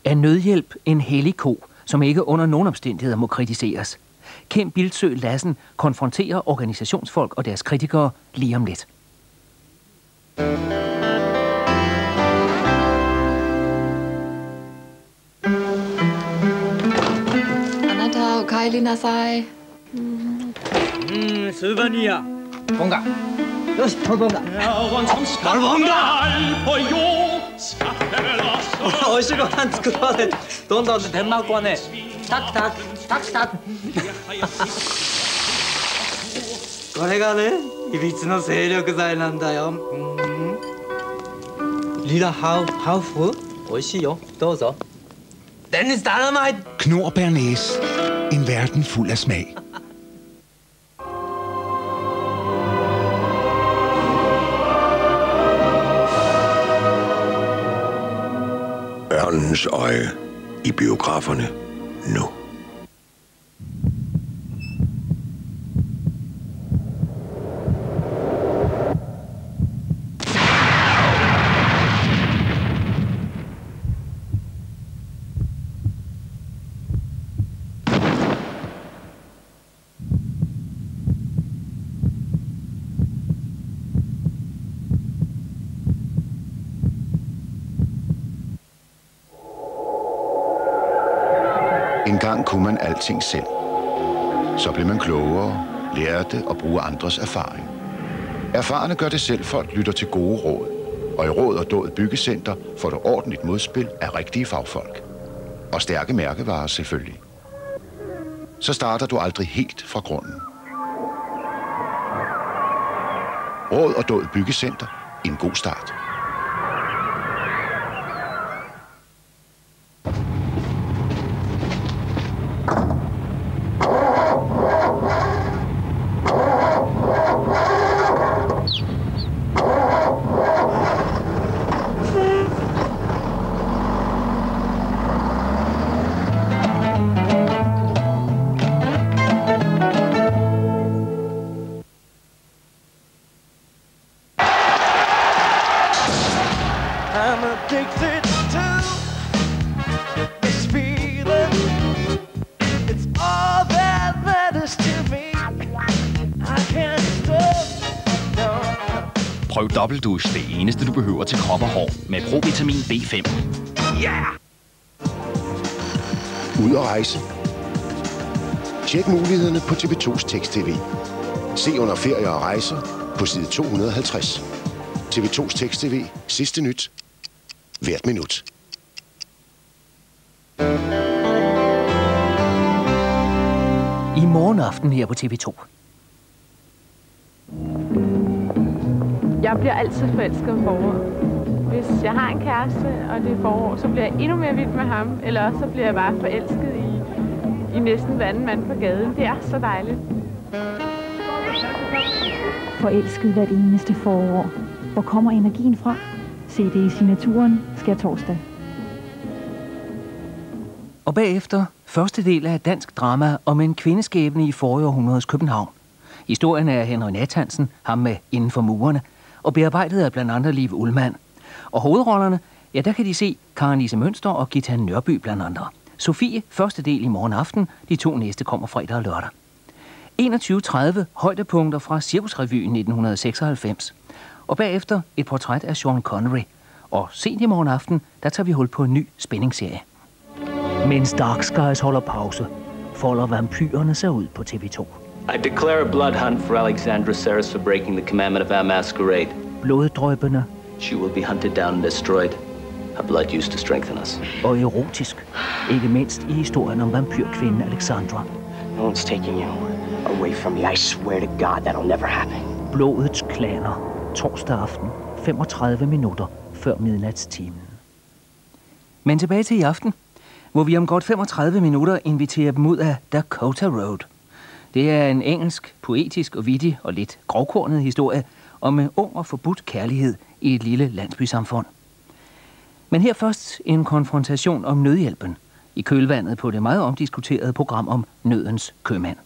Er nødhjælp en hellig ko, som ikke under nogen omstændigheder må kritiseres? Kim Bildsøe Lassen konfronterer organisationsfolk og deres kritikere lige om lidt. 帰りなさい。 スーバニア。ボンガ。よし、ボンガ。ボンガ。美味しいご飯作ろうね。どんどんデンマークはね、タクタクタクタク。これがね、いびつの精力剤なんだよ。リラハウフ、美味しいよ。どうぞ。Dennis Dynamite. Knor Bernæs. En verden fuld af smag. Ørnens øje i biograferne nu. En gang kunne man alting selv. Så blev man klogere, lærte og bruger andres erfaring. Erfarne gør det selv, folk lytter til gode råd. Og i Råd og Dåd Byggecenter får du ordentligt modspil af rigtige fagfolk. Og stærke mærkevarer selvfølgelig. Så starter du aldrig helt fra grunden. Råd og Dåd Byggecenter. En god start. Prøv dobbeltdusch, det eneste du behøver til krop og hår, med Provitamin B5. Yeah! Ud at rejse. Tjek mulighederne på TV2's Tekst-TV. Se under ferie og rejser på side 250. TV2's Tekst-TV. Sidste nyt. Hvert minut. I morgenaften her på TV2. Jeg bliver altid forelsket om forår. Hvis jeg har en kæreste, og det er forår, så bliver jeg endnu mere vild med ham. Eller også så bliver jeg bare forelsket i næsten hver anden mand på gaden. Det er så dejligt. Forelsket hvert eneste forår. Hvor kommer energien fra? Se det i Signaturen skærtorsdag. Og bagefter første del af dansk drama om en kvindeskæbne i forrige århundredes København. Historien er Henry Nathansen, ham med Inden for murene, og bearbejdet af blandt andre Liv Ullmann. Og hovedrollerne, ja, der kan de se Karen Lise Mønster og Githa Nørby blandt andre. Sofie, første del i morgen aften, de to næste kommer fredag og lørdag. 21:30 højdepunkter fra Cirkusrevyen 1996. Og bagefter et portræt af Sean Connery. Og sent i morgen aften, der tager vi hul på en ny spændingsserie. Mens Dark Skies holder pause, folder vampyrerne sig ud på TV2. I declare a blood hunt for Alexandra Ceres for breaking the commandment of our masquerade. Bloddrøbende. She will be hunted down and destroyed. Her blood used to strengthen us. Og erotisk. Ikke mindst i historien om vampyrkvinden Alexandra. No one's taking you away from me. I swear to God that'll never happen. Blodets klaner. Torsdag aften. 35 minutter før midnatstimen. Men tilbage til i aften, hvor vi om godt 35 minutter inviterer dem ud af Dakota Road. Det er en engelsk, poetisk og vittig og lidt grovkornet historie om en ung og forbudt kærlighed i et lille landsbysamfund. Men her først en konfrontation om nødhjælpen i kølvandet på det meget omdiskuterede program om Nødens købmand.